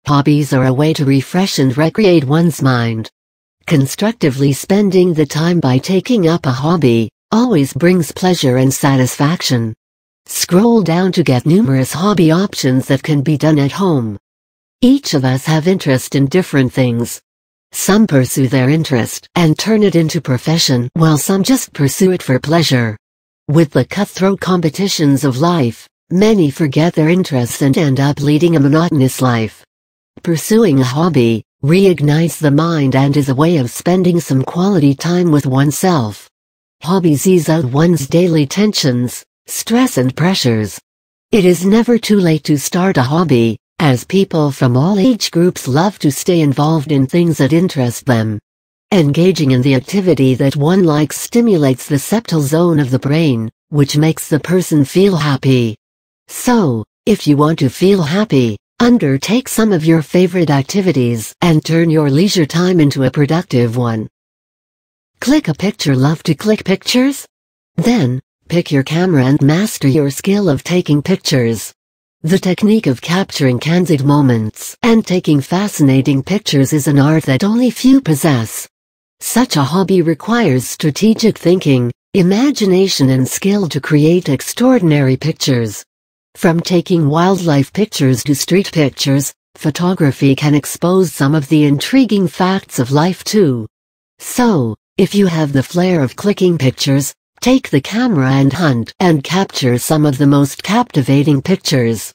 Hobbies are a way to refresh and recreate one's mind. Constructively spending the time by taking up a hobby always brings pleasure and satisfaction. Scroll down to get numerous hobby options that can be done at home. Each of us have interest in different things. Some pursue their interest and turn it into profession, while some just pursue it for pleasure. With the cutthroat competitions of life, many forget their interests and end up leading a monotonous life. Pursuing a hobby reignites the mind and is a way of spending some quality time with oneself. Hobbies ease out one's daily tensions, stress and pressures. It is never too late to start a hobby, as people from all age groups love to stay involved in things that interest them. Engaging in the activity that one likes stimulates the septal zone of the brain, which makes the person feel happy. So, if you want to feel happy, undertake some of your favorite activities and turn your leisure time into a productive one. Click a picture. Love to click pictures? Then, pick your camera and master your skill of taking pictures. The technique of capturing candid moments and taking fascinating pictures is an art that only few possess. Such a hobby requires strategic thinking, imagination and skill to create extraordinary pictures. From taking wildlife pictures to street pictures, photography can expose some of the intriguing facts of life too. So, if you have the flair of clicking pictures, take the camera and hunt and capture some of the most captivating pictures.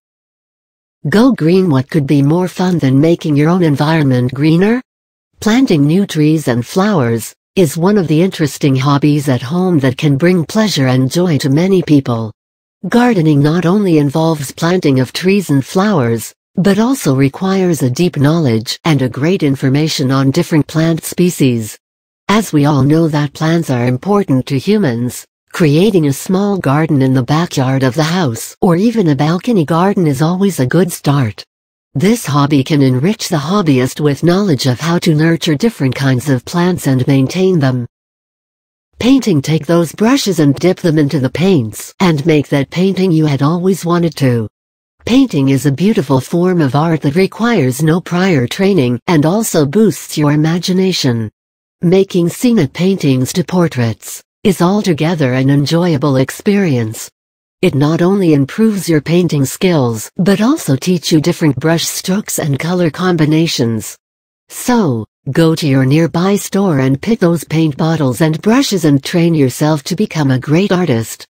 Go green. What could be more fun than making your own environment greener? Planting new trees and flowers is one of the interesting hobbies at home that can bring pleasure and joy to many people. Gardening not only involves planting of trees and flowers, but also requires a deep knowledge and a great information on different plant species. As we all know that plants are important to humans, creating a small garden in the backyard of the house or even a balcony garden is always a good start. This hobby can enrich the hobbyist with knowledge of how to nurture different kinds of plants and maintain them. Painting. Take those brushes and dip them into the paints and make that painting you had always wanted to. Painting is a beautiful form of art that requires no prior training and also boosts your imagination. Making scenic paintings to portraits is altogether an enjoyable experience. It not only improves your painting skills but also teach you different brush strokes and color combinations. So, go to your nearby store and pick those paint bottles and brushes and train yourself to become a great artist.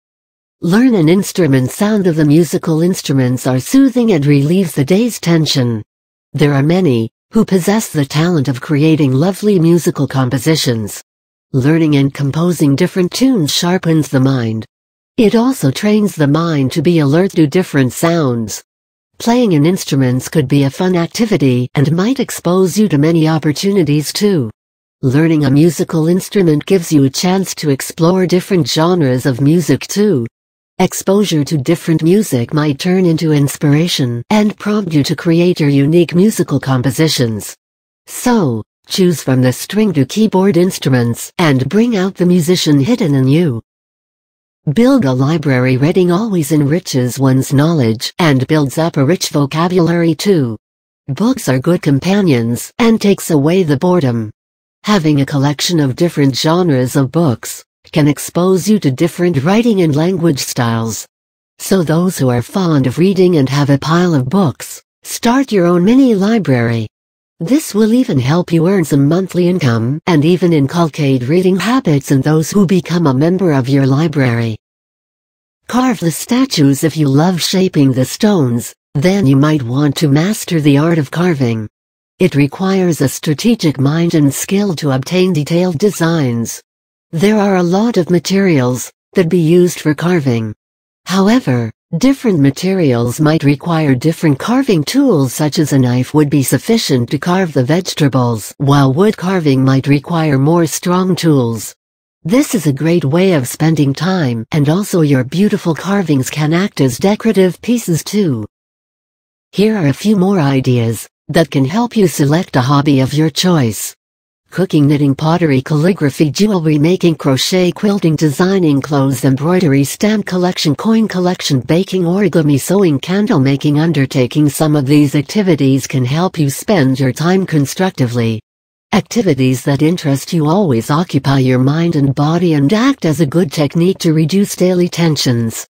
Learn an instrument. Sound of the musical instruments are soothing and relieves the day's tension. There are many who possess the talent of creating lovely musical compositions. Learning and composing different tunes sharpens the mind. It also trains the mind to be alert to different sounds. Playing in instruments could be a fun activity and might expose you to many opportunities too. Learning a musical instrument gives you a chance to explore different genres of music too. Exposure to different music might turn into inspiration and prompt you to create your unique musical compositions. So, choose from the string to keyboard instruments and bring out the musician hidden in you. Build a library. Reading always enriches one's knowledge and builds up a rich vocabulary too. Books are good companions and takes away the boredom. Having a collection of different genres of books can expose you to different writing and language styles. So those who are fond of reading and have a pile of books, start your own mini library. This will even help you earn some monthly income and even inculcate reading habits in those who become a member of your library. Carve the statues. If you love shaping the stones, then you might want to master the art of carving. It requires a strategic mind and skill to obtain detailed designs. There are a lot of materials that be used for carving. However, different materials might require different carving tools. Such as a knife would be sufficient to carve the vegetables, while wood carving might require more strong tools. This is a great way of spending time, and also your beautiful carvings can act as decorative pieces too. Here are a few more ideas that can help you select a hobby of your choice. cooking, knitting, pottery, calligraphy, jewelry making, crochet, quilting, designing clothes, embroidery, stamp collection, coin collection, baking, origami, sewing, candle making. Undertaking some of these activities can help you spend your time constructively. Activities that interest you always occupy your mind and body and act as a good technique to reduce daily tensions.